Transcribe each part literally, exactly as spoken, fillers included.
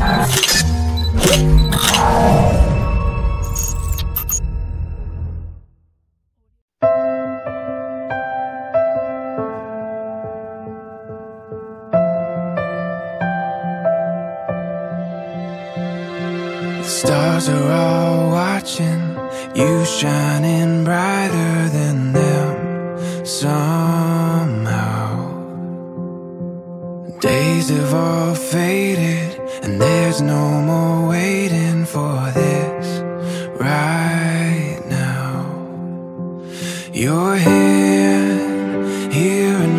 The stars are all watching you, shining brighter than them somehow. Days have all faded, and there's no more waiting for this right now. Your hand here in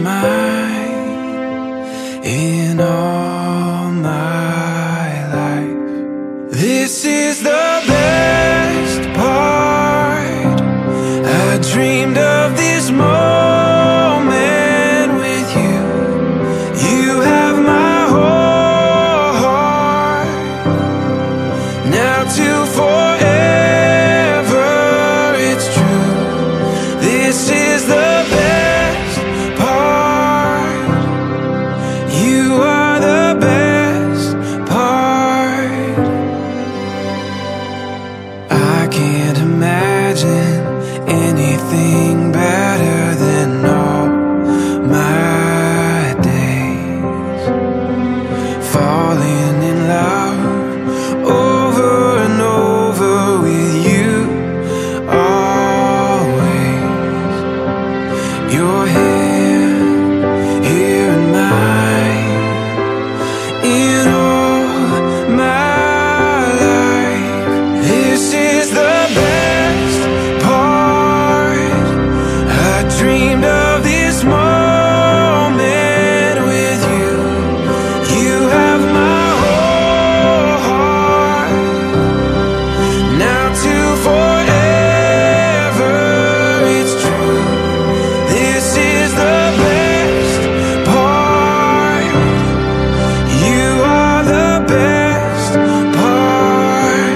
mine, in all my life. This is the best part. I dreamed of this moment with you. You have my whole heart. Now to forever, it's true. This is the best part. You are the best part. I can't imagine anything better than all my days. Falling in love over and over with you always. Your hand here in mine, in all my life. This is the best part. I dreamed of this moment with you. You have my whole heart. Now to forever, it's true. This is the best part. You are the best part.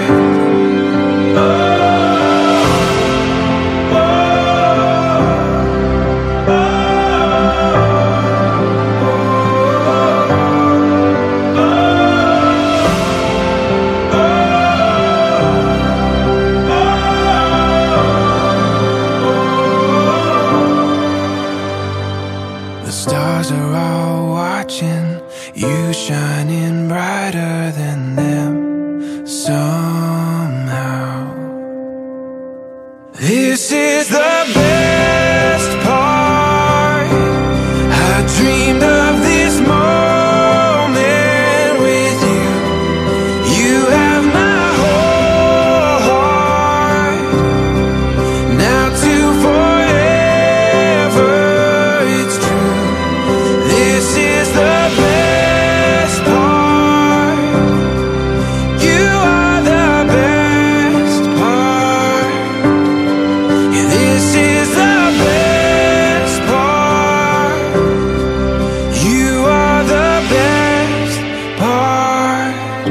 The stars are all watching you, shining brighter than them somehow. This is the best part. I dreamed of this moment with you. You have my whole heart. Now to forever, it's true. This is the best part. You are the best part. Yeah, this is the best part. You are the best part.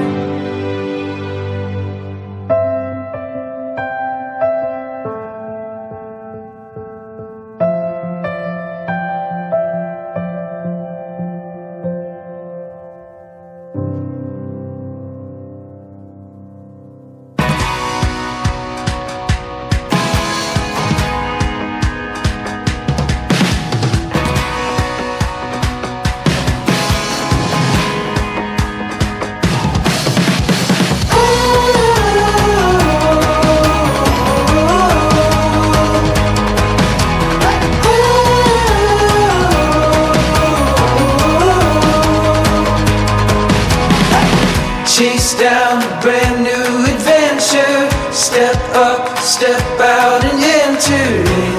Chase down a brand new adventure. Step up, step out and enter in.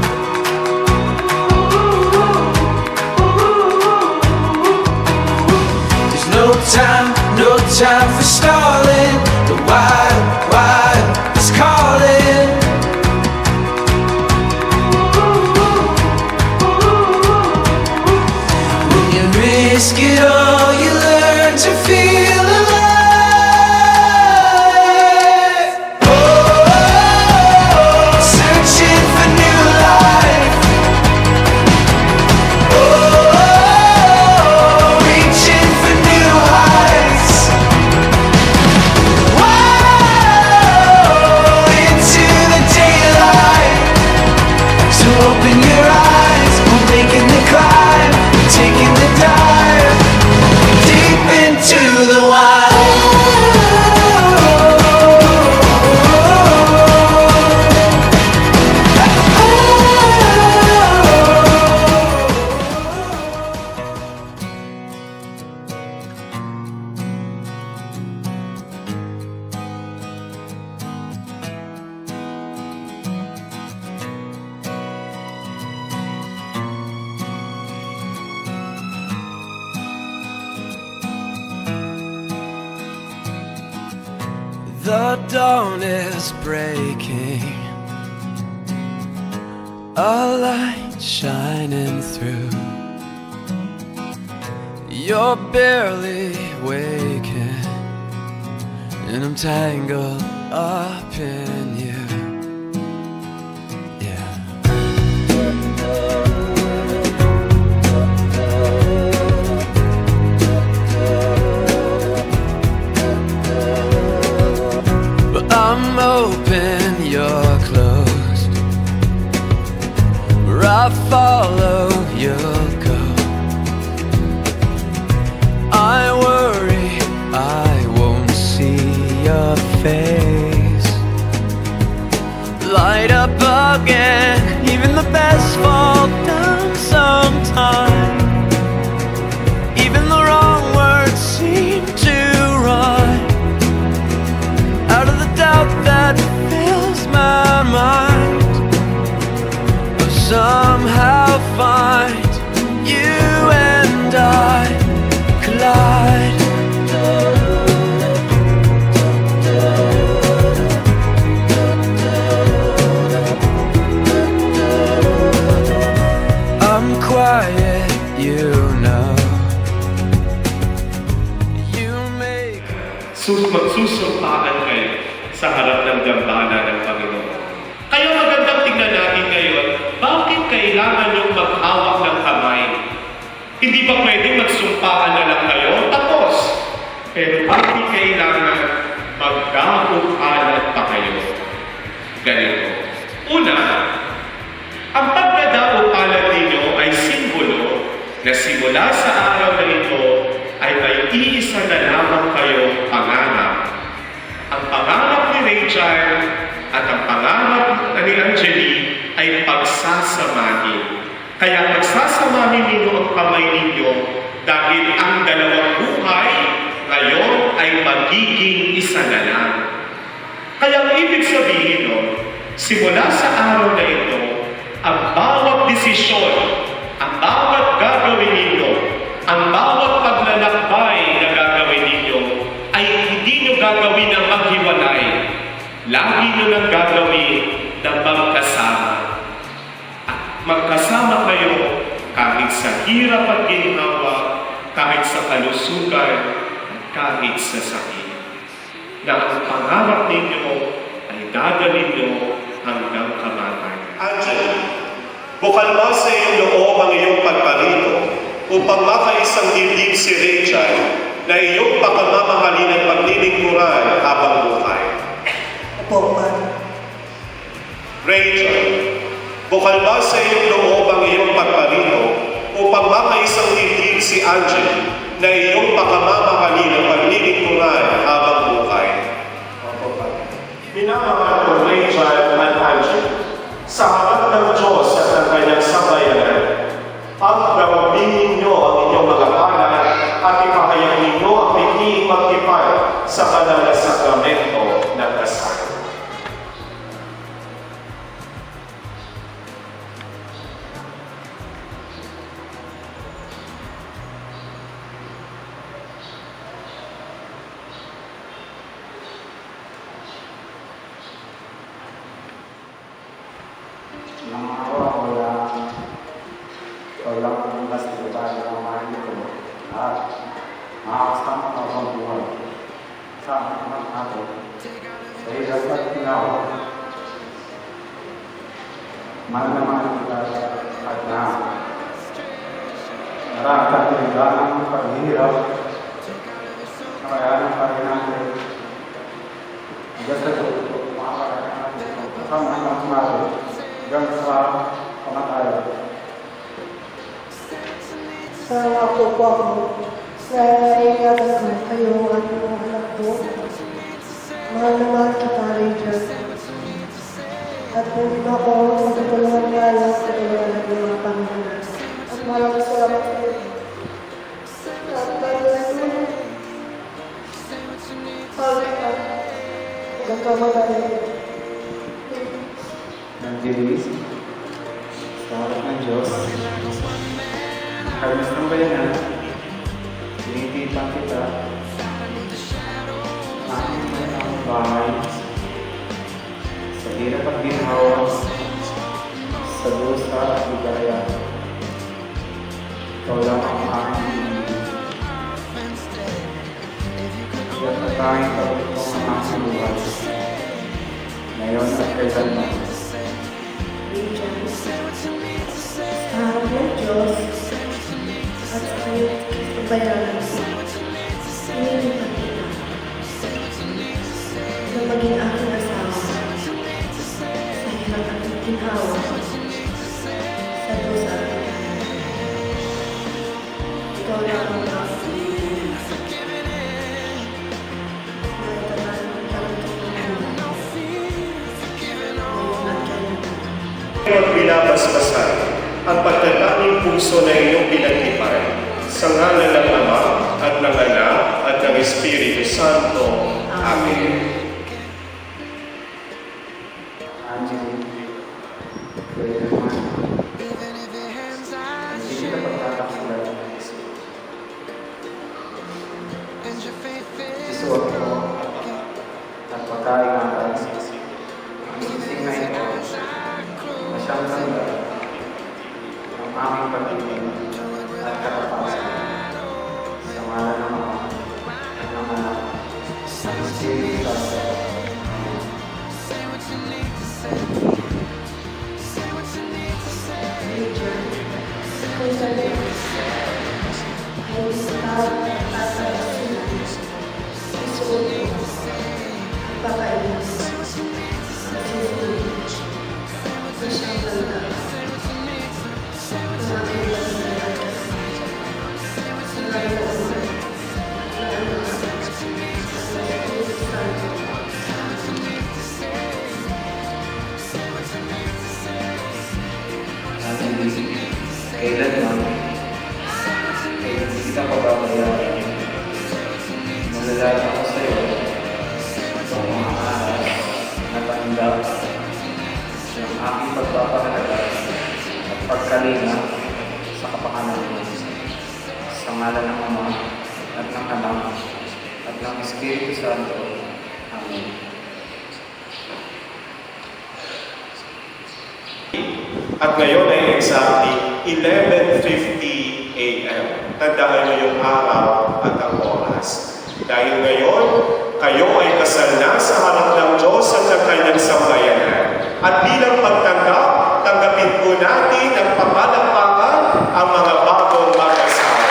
There's no time, no time for stalling. The wild, wild is calling. When you risk it all, you learn to feel alive. Searching for new life. Oh, reaching for new heights. The dawn is breaking, a light shining through. You're barely waking, and I'm tangled up in you. I'm open, you're closed. Where I follow, you'll go. I worry I won't see your face light up again. Even the best fall down sometime. Even the wrong words seem to rhyme. Out of the doubt that fills my mind, but somehow find you and I collide. I'm quiet, you know. You make Sus magsusumpaan kayo sa harap ng dambana ng Panginoon. Kaya magandang tingnan natin ngayon, bakit kailangan niyong maghawak ng kamay? Hindi ba pwedeng magsumpaan na lang kayo? Tapos! Pero bakit kailangan magdahukalan pa kayo? Ganito. Una, ang pagdadahukalan ninyo ay simbolo na simula sa araw na ito ay may iisa na lamang kayong pangarap. Ang pangarap ni Rachel at ang pangarap ni Angeli ay pagsasamahin. Kaya pagsasamahin ninyo ang kamay ninyo dahil ang dalawang buhay ngayon ay magiging isa na lang. Kaya ang ibig sabihin nun, simula sa araw na ito, ang bawat desisyon, ang bawat gagawin ninyo, ang bawat paglalakbay na gagawin ninyo ay hindi nyo gagawin ng maghiwalay. Lagi nyo nang gagawin ng magkasama. At magkasama kayo kahit sa hirap at ginhawa, kahit sa kalusugan, at kahit sa sakit. Na ang pangarap ninyo ay dadalhin nyo hanggang kamatayan. Angeli, bukal ba sa iyong loob ang iyong pagparito upang makaisang dibdib si Rachel na iyong pagmamahalin at paglilingkuran habang buhay? Opo, Pan. Rachel, bukal ba sa iyong loob ang iyong pagparito upang makaisang dibdib si Angeli na iyong pagmamahalin at paglilingkuran habang buhay? Opo, Pan. Minamahal ko Rachel at Angeli sa harap ng Diyos at ng kanyang sabayanan. Pagdawagin ninyo ang inyong mga banal at ipahayag ninyo ang pagkikipagtipad sa banal na sakramento ng kasal. Mahal-mahal kita at na narakatinggaan ang paghihirap na kayanan pa rin natin. Hanggang sa ito, makakarating natin kasama ng sumari hanggang sa pamatayan. Salamat po po ako sa naiingatan ko kayo at mga anak ko. Mahal na mahal kita, Rachel. At kung ito ako, magtutulungan niya lang sa tulungan ng mga Panginoon. At maraming salamat po. At maraming sabi ka, hanggang kamatayan. Nagdilis, sa harap ng Diyos, Carlos ng bayanan, tinitipan kita, namin may ang bahay ginhawa sa lusa at ligaya. Ikaw lang ang aking pinili. Siya sa tanging kapitong ang aking buhay. Ngayon at kailanman. Sa harap ng Diyos at sa kanyang kabayaran, inilipat kita na maging aking asawa sa hirap at ginhawa sa dusa at ligaya. Ikaw lang ang aking pinili. Ngayon binabasbasan ang pagtatanging puso na iyong pinagtipay sa ngalan ng Ama at ng Anak at ng Espiritu Santo. Amen. Angeline, pwede naman. Hindi kita pagkakakilan. Isuot ko at pagkaingatan. Ang ising na ito na siyang tanda ng aming pag-ibig at katapasan sa ngalan ng Ama at ng Anak at ng Espiritu Santo. Kung sabi, ay ikaw at tatayasinan, isuot mo, at pakainin, at sinunin, na siyang tanda, ng aking pagkakalas, sa ngalan ng Ama, at ng Anak, at ng Espiritu Santo. Kailanman ay hindi kita pababayaan. Nalalala ako sa iyo itong mga aras na tanggap ng aking pagpapahalaga at pagkalinga sa kapakanan mo. Sa ngalan ng Ama at ng Anak at ng Espiritu Santo. Amen. At ngayon ay exactly eleven fifty a m Tandaan niyo yung araw at ang oras. Dahil ngayon, kayo ay kasal na sa harap ng Diyos at ng kanyang sambayanan. At bilang pagtanggap, tanggapin po natin ang pagpalakpakan ang mga bagong mag-asawa.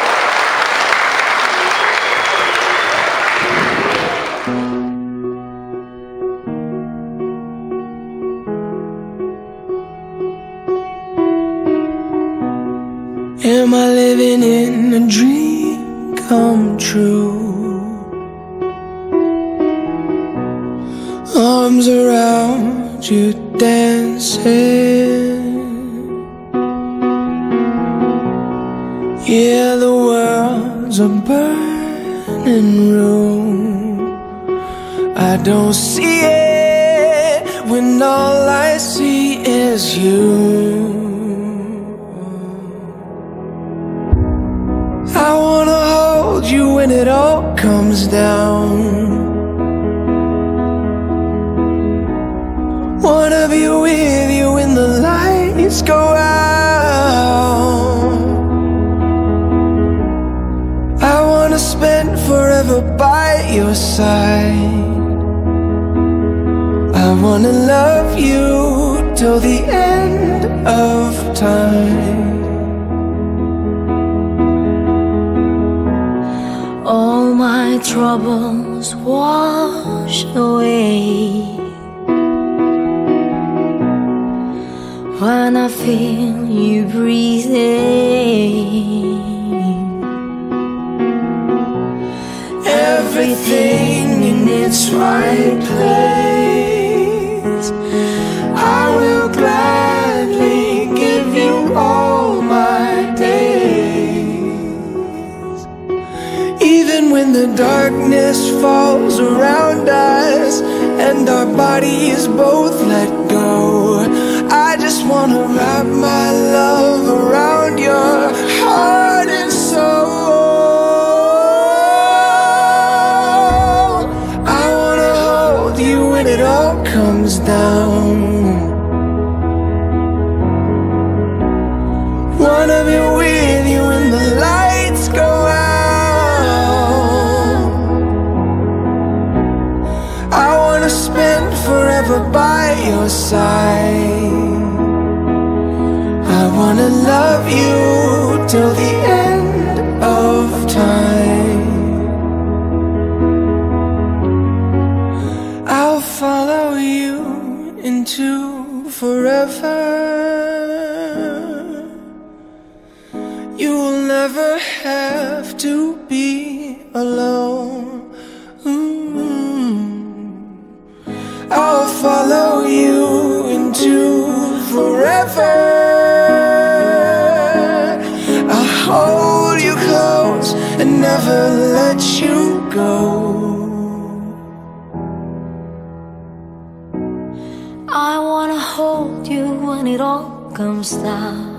Am I living in a dream come true? Arms around you dancing. Yeah, the world's a burning room. I don't see it when all I see is you. I wanna hold you when it all comes down. Wanna be with you when the lights go out. I wanna spend forever by your side. I wanna love you till the end of time. All my troubles wash away when I feel you breathing. Everything in its right place. I will gladly give you all my days. Even when the darkness falls around us and our bodies both let go, I just wanna wrap my love around your heart and soul. I wanna hold you when it all comes down. forever by your side. I wanna love you till the end of time. I'll follow you into forever. You will never have to be alone. Mm-hmm. I'll follow you into forever. I'll hold you close and never let you go. I wanna hold you when it all comes down.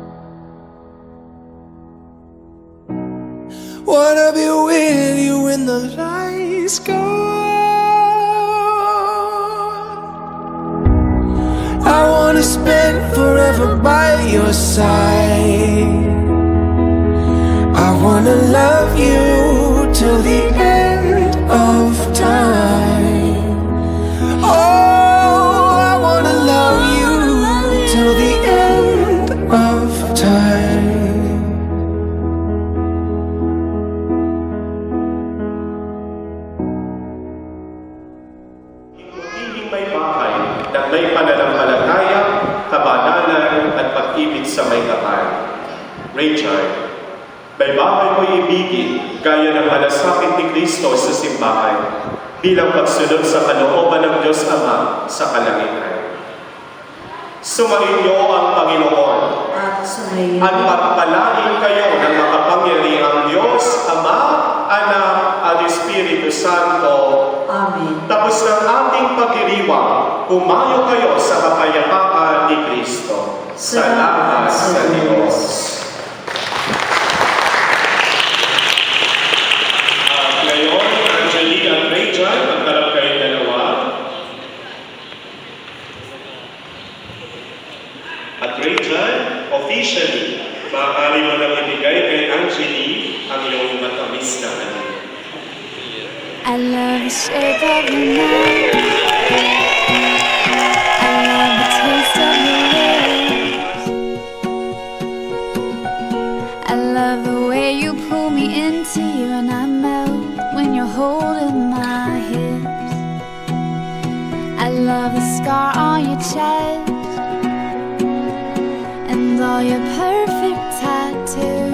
Wanna be with you when the lights go out. I wanna spend forever by your side. I wanna love you till the end of time. Oh, I wanna love you till the end of time. May bahay na may pananampalataya, kabanalan at pag-ibig sa may kapal. Richard, may bahay mo'y ibigin gaya ng malasakit ni Kristo sa simbahan bilang pagsunod sa kalooban ng Diyos Ama sa kalangitan. Sumainyo ang Panginoon at pagpalain kayo ng makapangyarihang Diyos, Ama, Anak, at Espiritu Santo. Amen. Tapos ng ating pagdiriwang, humayo kayo sa kapayapaan ni Kristo. Salamat sa Diyos. At ngayon, Angelique at Rachel, magkarap kayo dalawa. At Rachel, officially, maaari mo nang ibigay kay Angelique ang iyong matamis na anin. I love the shape of your mouth. I love the taste of your lips. I love the way you pull me into you and I melt when you're holding my hips. I love the scar on your chest and all your perfect tattoos.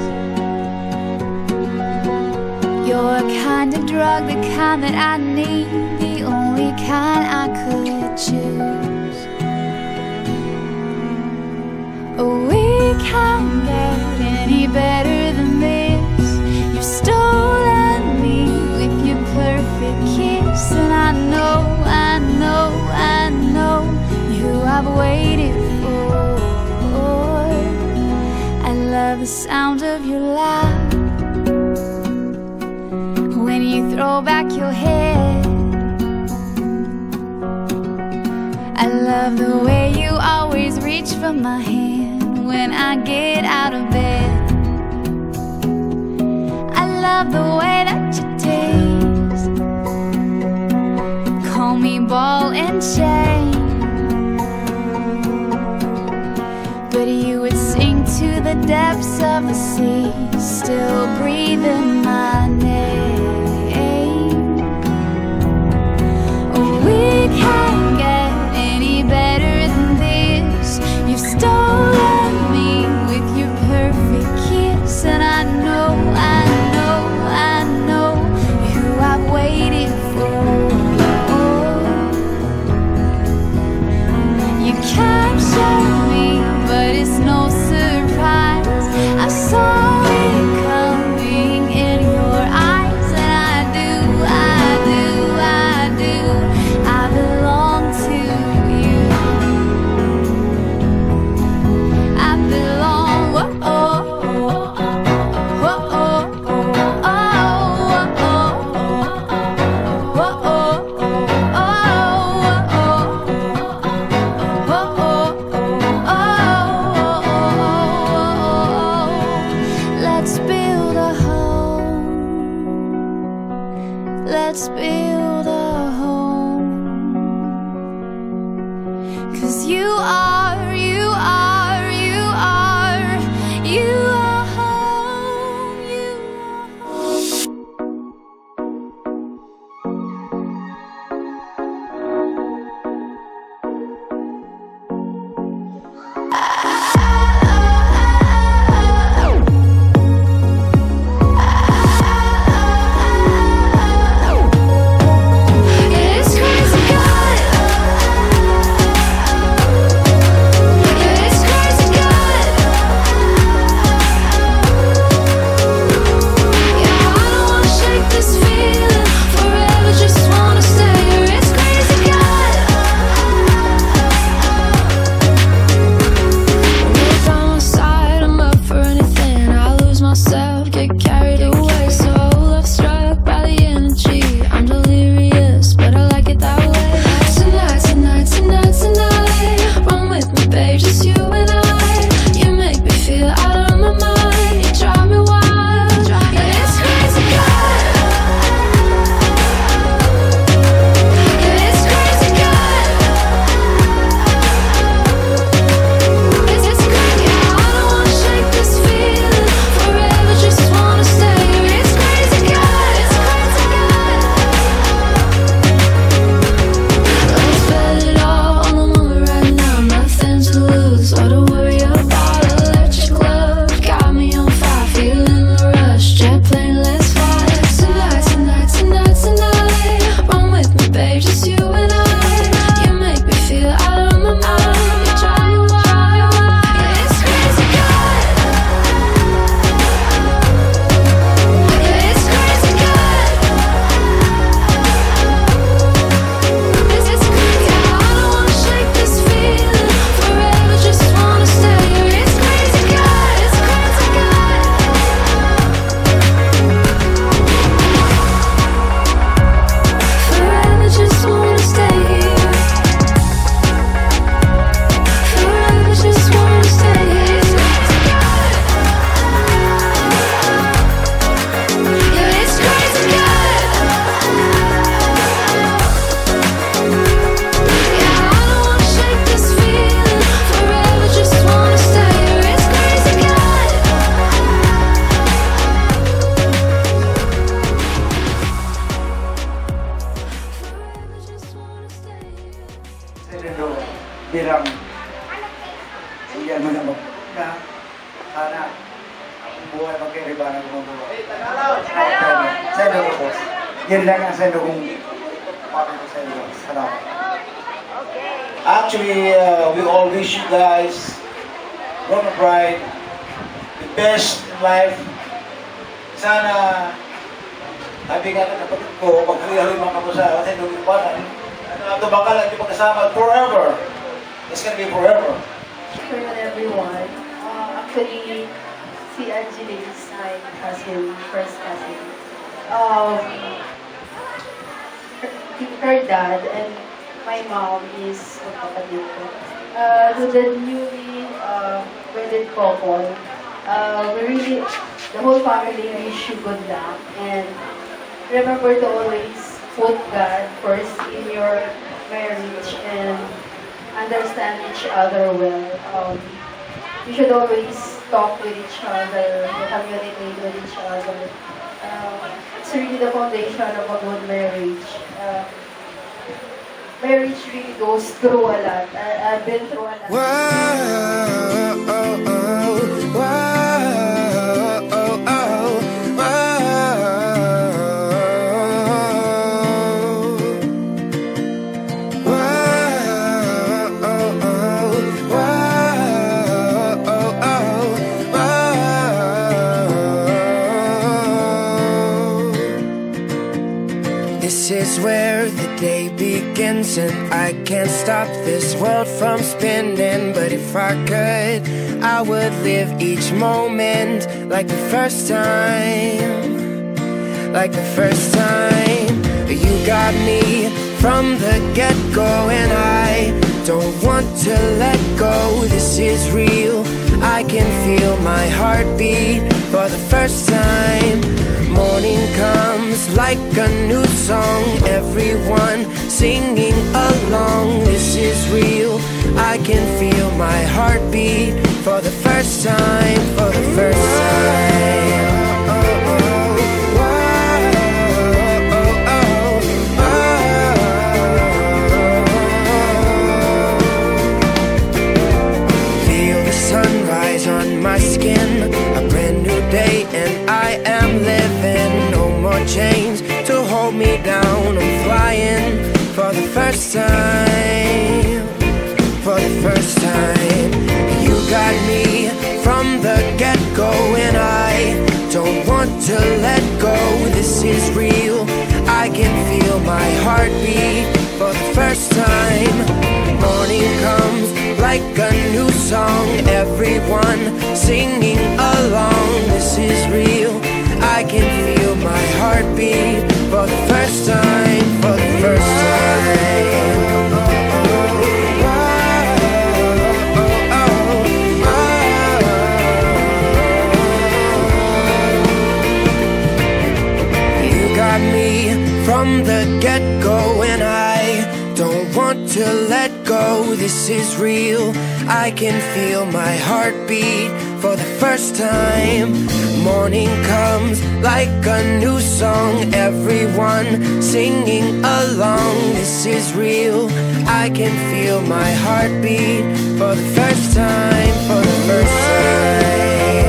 You're a kind of drug, the kind that I need, the only kind I could choose. We can't get any better than this. You've stolen me with your perfect kiss, and I know, I know, I know who I've waited for. I love the sound of your laugh when you throw back your head. I love the way you always reach for my hand when I get out of bed. I love the way that you taste, call me ball and chain, but you would sink to the depths of the sea, still breathing my name. We can't get any better than this. You've stolen me with your perfect kiss, and I know, I know, I know who I've waited for. You captured me, but it's no surprise. I saw it coming in your eyes, and I do, I do, I do. I belong to you. I belong. Whoa, oh, whoa, oh, oh, whoa, oh. Let's build a home. Let's build a home. You are, you are, you are, you are home, you bilang bigyan mo na mo na sana ang buhay magkaibahan ng buhay. Sa inyo po, boss. Yan lang ang sa inyo kung paano ko sa inyo. Salamat. Actually, uh, we all wish you guys, Rona Pride, the best in life. Sana nabigan na kapatid ko, pagkalihan yung mga kapusa, kasi nung ibanan, ano ito bakal, hindi magkasama forever. It's gonna be forever. Good morning, everyone. Uh, actually, si Angela is my cousin, first cousin. Um, her, her dad and my mom is magkapatid ko. Uh, to the newly uh, wedded couple, uh, we really, the whole family wish you good luck, and remember to always put God first in your marriage and understand each other well. Um, you should always talk with each other, communicate with each other. Uh, it's really the foundation of a good marriage. Uh, marriage really goes through a lot. I, I've been through a lot. Whoa, oh, oh, whoa, oh, oh, This is where the day begins, and I can't stop this world from spinning. But if I could, I would live each moment like the first time, like the first time. You got me from the get-go, and I don't want to let go. This is real, I can feel my heartbeat for the first time. Morning comes like a new song, everyone singing along. This is real, I can feel my heartbeat for the first time, for the first time. Sunrise on my skin, a brand new day and I am living. No more chains to hold me down, I'm flying for the first time, for the first time. You got me from the get-go and I don't want to let go. This is real, I can feel my heartbeat for the first time. Morning comes like a new song, everyone singing along. This is real, I can feel my heartbeat for the first time, for the first time. You got me from the get-go and I don't want to let go. This is real, I can feel my heartbeat for the first time. Morning comes like a new song, everyone singing along. This is real, I can feel my heartbeat for the first time, for the first time.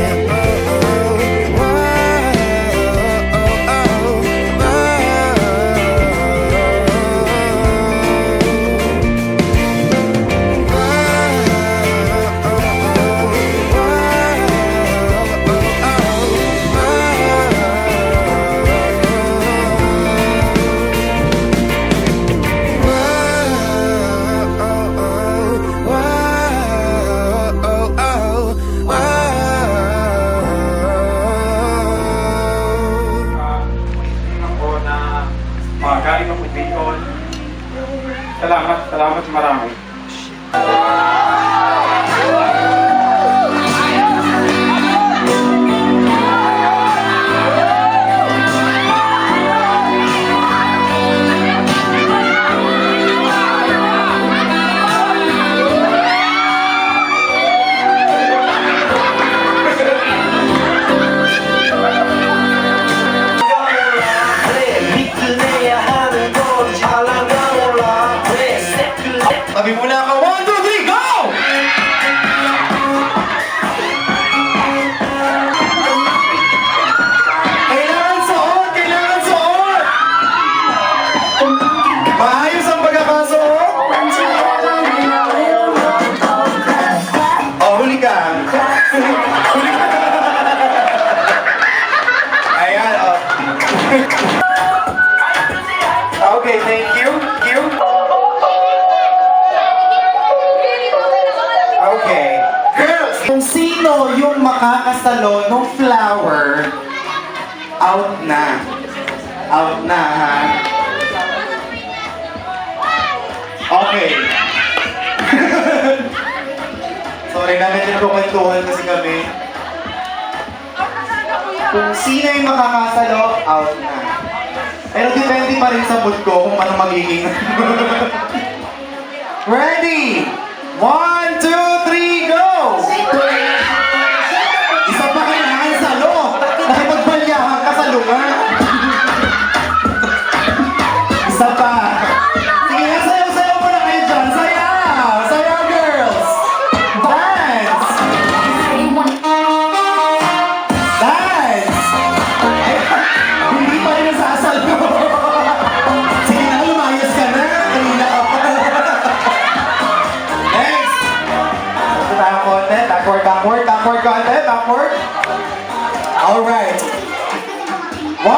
Salamat, salamat marami. Sabi muna ako, one, two, three, go! Kailangan suot! Kailangan suot! Maayos ang pagkakasuot! Oh, huli ka! Huli ka! Ayan, oh. Okay, thank you. Thank you. Okay. Girls, kung sino yung makakasalo ng flower, out na. Out na, ha? Okay. Sorry na, medyo kukwentuhan kasi kami. Kung sino yung makakasalo, out na. Pero depende pa rin sa mood ko kung ano magiging. Ready? One, two, three, go! Isa pa kailangan salo. Nakipagbalyahan ka sa lunga. Isa pa. Sige na, sayaw-sayaw muna kayo dyan. Sayaw! Sayaw, girls! Dance! Dance! Ay, hindi pa rin nasasalo. Sige na, lumayas ka na. Kanina ka pa. Next! Ito tayo konti. Backward, backward, backward konti. Backward. Alright.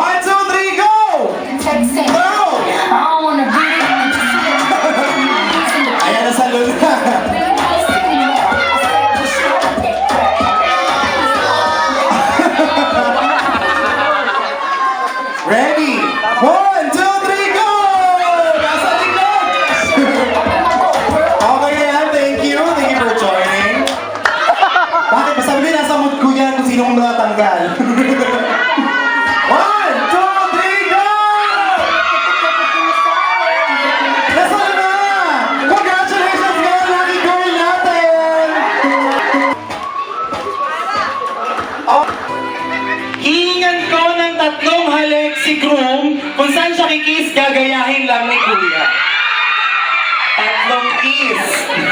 kikiss, gagayahin lang ni Kuya. Tatlong kiss.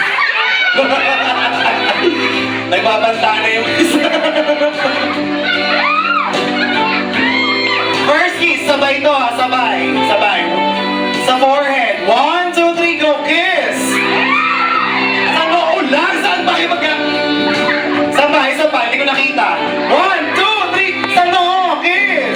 Nagbabanta na yung isa. First kiss, sabay to ha, sabay. Sabay. Sa forehead. One, two, three, go, kiss! Sa noo lang, saan ba kayo magka... Saan ba? Isa pa, hindi ko nakita. One, two, three, sa noo, kiss!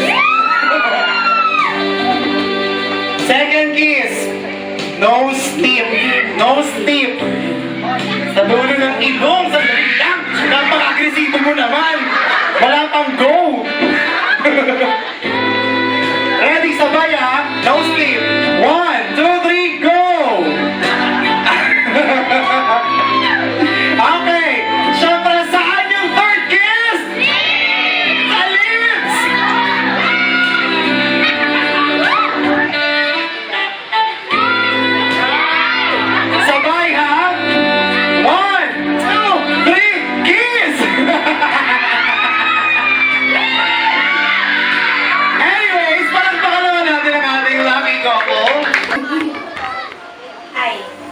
Second kiss. Nose tip. Nose tip. Sa dulo ng ilong, sa lang. Napaka-agresibo mo naman. Wala pang go. Ready, sabay ha? Nose tip. One, two, three, go! Okay. Siyempre, saan yung third kiss? Sa lips! Sabay ha? One, two, three, kiss! Anyways, parang pakalaman natin ang ating lucky couple. Ay,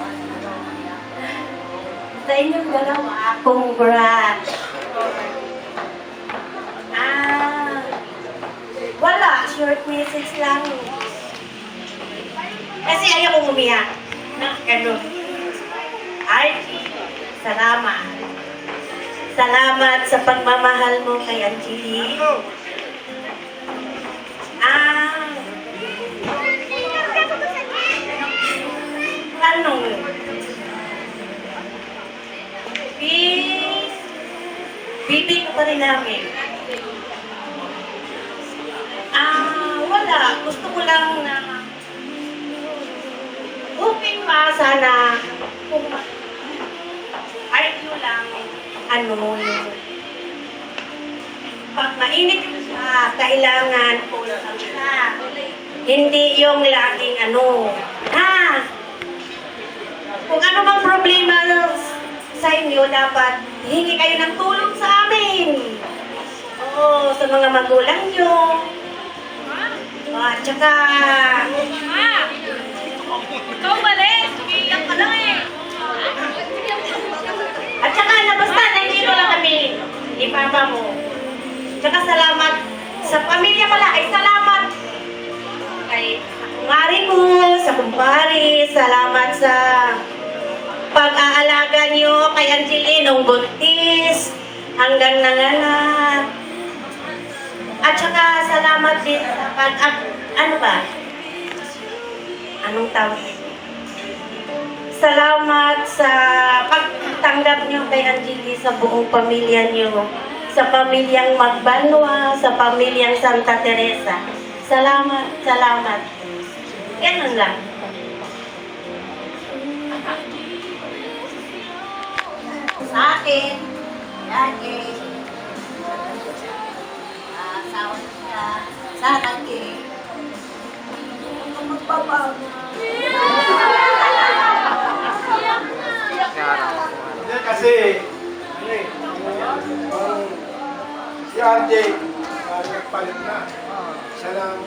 sa inyong dalawa, congrats! Ah, wala, short message lang. Kasi ayaw kong umiyak. Na, ganun. Ay, salamat. Salamat sa pagmamahal mo kay Angeli. Ah, tanong. Please, bibi ka pa rin namin. Ah, wala. Gusto ko lang na hoping pa sana kung ay yun lang ano yung pag mainit ka, kailangan pulsang ka. Hindi yung laging ano. Ha? Kung ano mang problema sa inyo, dapat hingi kayo ng tulong sa amin. Oo, sa mga magulang nyo. At saka... Ikaw malis! Iiyak ka lang eh! At saka, na basta, nandito lang kami. Ni Papa mo. Tsaka salamat sa pamilya pala. Ay, salamat kay kumari mo, sa kumpari. Salamat sa pag-aalaga niyo kay Angeli nung buntis hanggang nanganak. At saka salamat din sa pag... Ano ba? Anong tawag? Salamat sa pagtanggap niyo kay Angeli sa buong pamilya niyo. Sa pamilyang Magbanwa, sa pamilyang Santa Teresa. Salamat, salamat. Ganun lang. Sa akin, lagi, uh, asawa niya, sa akin, magbabago. Hindi kasi, ano eh, si R J, nagpalit na. Siya lang,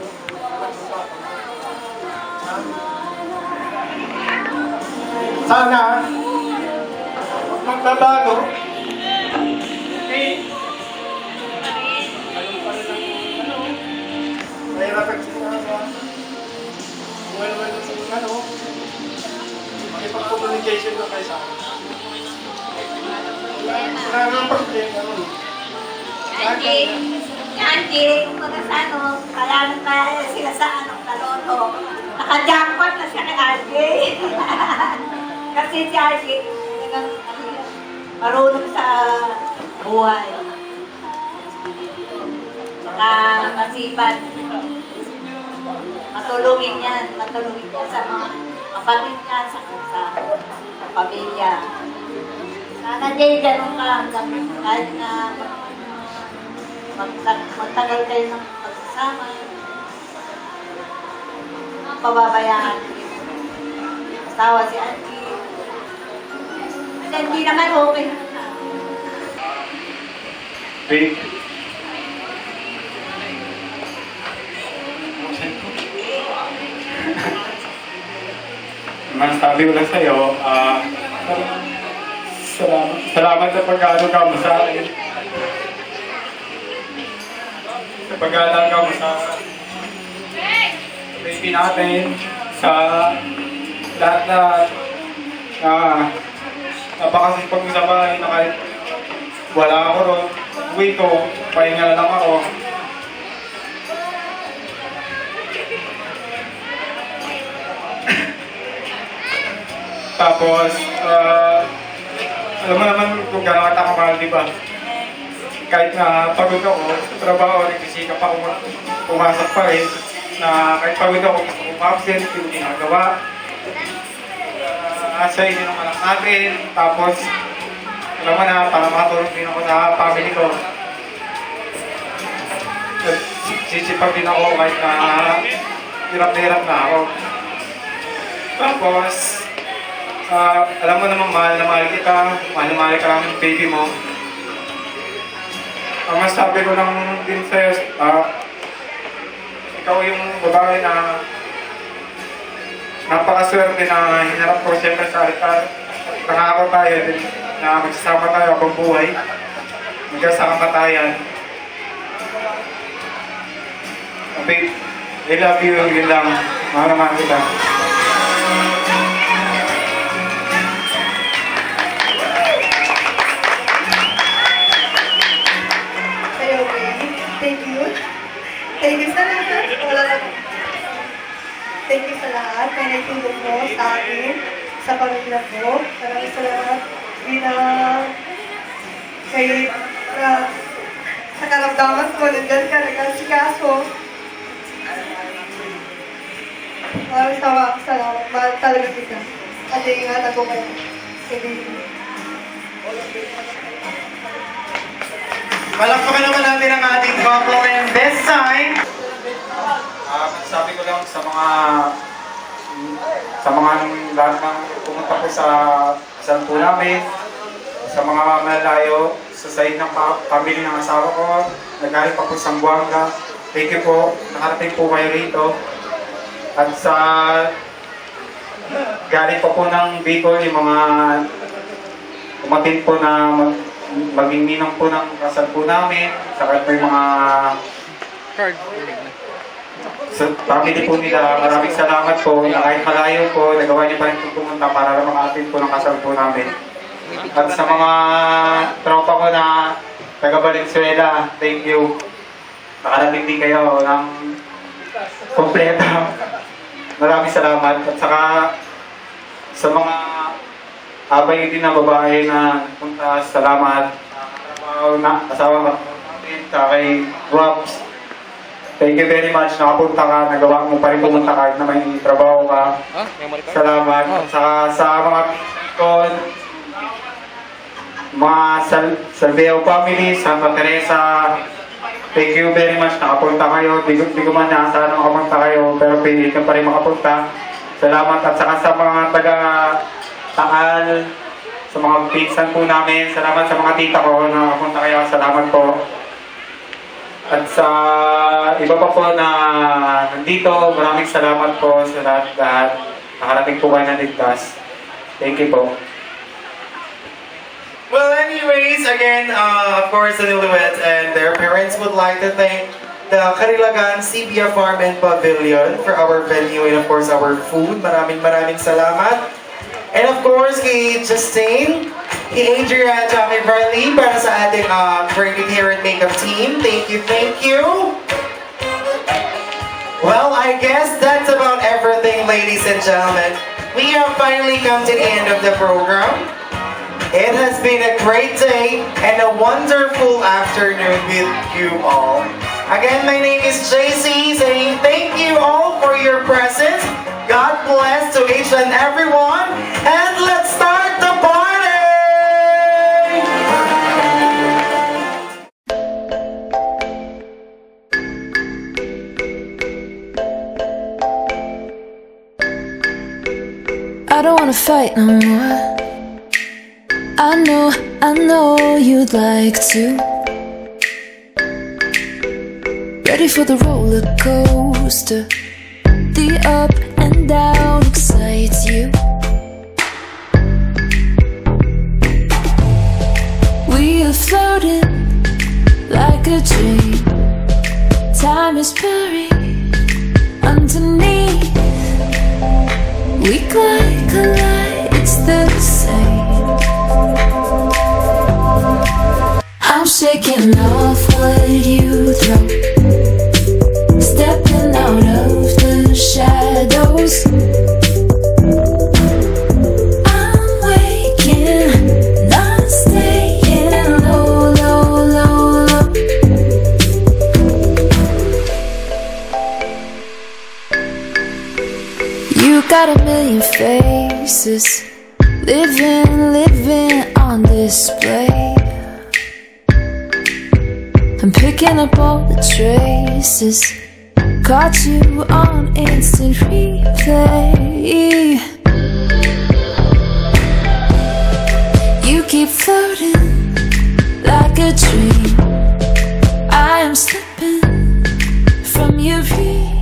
sana, magbabago. Eh, ayun pa rin ang ano, nahirapan siya na, well-well ng ano, makipag-communication na kayo sa akin. Wala nang problema nun. Andy, Andy, kung baga sa ano, kaya na sila sa anong kaloto. Naka-jackpot na siya kay Andy. Kasi si Andy, talagang marunong sa buhay. Saka masipag. Matulungin yan, matulungin yan sa mga kapatid niya, sa, sa, sa pamilya. Sana din, ganun ka, kahit na magtag, magtagal kayo ng pagsasama, pababayaan yung asawa si Angie. Kasi hindi naman okay. Wait. masasabi ko lang sa'yo, ah, salamat, salamat sa pag-aalaga mo sa akin. Sa pag-aalaga mo sa baby natin, sa lahat na na napakasipag mo sa bahay na kahit wala ako ron, uwi ko, pahinga lang ako. Tapos, uh, alam mo naman kung gano'n kita kamahal, di ba? Kahit na pagod ako sa trabaho, nagsisikap ako pumasok pa rin, na kahit pagod ako, gusto kong absent, yung ginagawa. Uh, asay din ang anak natin, tapos, alam mo na, para makatulong din ako sa family ko. Sisipag din ako kahit na hirap na hirap na ako. Tapos, Uh, alam mo naman, mahal na mahal kita, mahal na mahal ka lang baby mo. Ang masabi ko lang din sa'yo, uh, ikaw yung babae na napakaswerte na hinarap ko siyempre sa altar. Nangako tayo din na magsasama tayo habang buhay, hanggang sa kamatayan. Babe, I love you, yun lang. Mahal na mahal kita. Thank you. Thank you sa lahat. Wala lang. Thank you sa lahat. May naitulog mo sa akin, sa pamilya ko. Maraming salamat. Hindi na kay uh, sa karamdaman ko, nandiyan ka, nag-asikaso. Maraming salamat. Mahal talaga kita. At ingatan ko kayo. Kaibigan. Palakpakan naman natin ang ating couple and this time. Uh, sabi ko lang sa mga sa mga lahat ng pumunta ko sa kasal po namin, sa mga malayo, sa side ng family ng asawa ko, nagaling pa po sa Zamboanga. Thank you po, nakarating po kayo rito. At sa galing pa po ng Bicol, yung mga umatin po na maging ninong po ng kasal po namin, saka po yung mga sa family po nila. Maraming salamat po na kahit malayo po, nagawa niyo pa rin po pumunta para makaatin po ng kasal po namin. At sa mga tropa ko na taga Valenzuela, thank you. Nakarating din kayo ng kompleto. Maraming salamat. At saka sa mga abay din na babae na punta, salamat. Uh, na, asawa natin, kay Robs. Thank you very much. Nakapunta ka, nagawa mo pa rin pumunta kahit na may trabaho ka. Salamat. At saka sa mga pinsan, mga Sal Salveo family, Santa Teresa, thank you very much. Nakapunta kayo. Di, di ko man naasahan na makapunta kayo, pero pilit ka pa rin makapunta. Salamat. At saka sa mga taga Taal, sa mga pinsan po namin, salamat sa mga tita ko na nakapunta kayo, salamat po. At sa iba pa po na nandito, maraming salamat po sa lahat-lahat. Nakarating po kayo na ligtas. Thank you po. Well, anyways, again, uh, of course, the newlyweds and their parents would like to thank the Carilagan C B A Farm and Pavilion for our venue and of course our food. Maraming maraming salamat. And of course, kay Justine, kay Adrian, at kay Barley para sa ating uh, creative hair and makeup team. Thank you, thank you. Well, I guess that's about everything, ladies and gentlemen. We have finally come to the end of the program. It has been a great day and a wonderful afternoon with you all. Again, my name is J C, saying thank you all for your presence. God bless to each and everyone, and let's start the party! I don't wanna fight no more. I know, I know you'd like to. Ready for the roller coaster. The up and down excites you. dream. Time is buried underneath. We collide, collide, it's the same. I'm shaking off what you throw, stepping out of the shadows. I'm waking, not staying low, low, low, low. You got a million faces, living, living on display. I'm picking up all the traces, caught you on instant replay. You keep floating like a dream. I am slipping from your reach.